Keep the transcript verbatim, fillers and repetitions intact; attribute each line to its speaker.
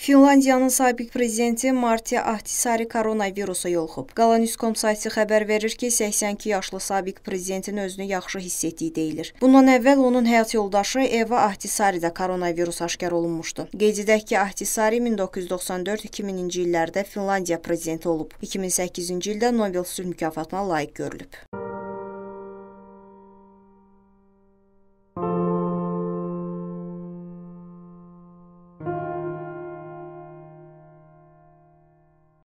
Speaker 1: Finlandiyanın sabiq prezidenti Martti Ahtisaari koronavirusa yoluxub. Qalanüskom sayti xəbər verir ki, səksən iki yaşlı sabiq prezidentin özünü yaxşı hiss etdiyi deyilir. Bundan əvvəl onun həyat yoldaşı Eva Ahtisaari də koronavirus aşkar olunmuşdu. Qeyd edək ki, Ahtisaari min doqquz yüz doxsan dörd iki minci illərdə Finlandiya prezidenti olub. iki min səkkizinci ildə Nobel sülh mükafatına layiq görülüb.